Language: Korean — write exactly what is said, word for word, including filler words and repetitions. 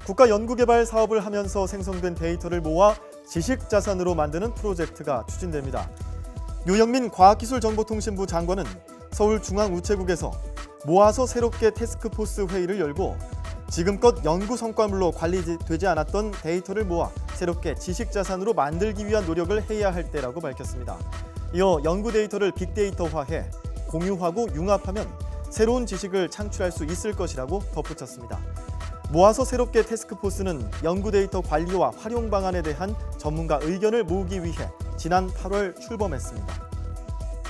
국가 연구개발 사업을 하면서 생성된 데이터를 모아 지식자산으로 만드는 프로젝트가 추진됩니다. 유영민 과학기술정보통신부 장관은 서울중앙우체국에서 모아서 새롭게 태스크포스 회의를 열고 지금껏 연구 성과물로 관리되지 않았던 데이터를 모아 새롭게 지식자산으로 만들기 위한 노력을 해야 할 때라고 밝혔습니다. 이어 연구 데이터를 빅데이터화해 공유하고 융합하면 새로운 지식을 창출할 수 있을 것이라고 덧붙였습니다. 모아서 새롭게 태스크포스는 연구 데이터 관리와 활용 방안에 대한 전문가 의견을 모으기 위해 지난 팔월 출범했습니다.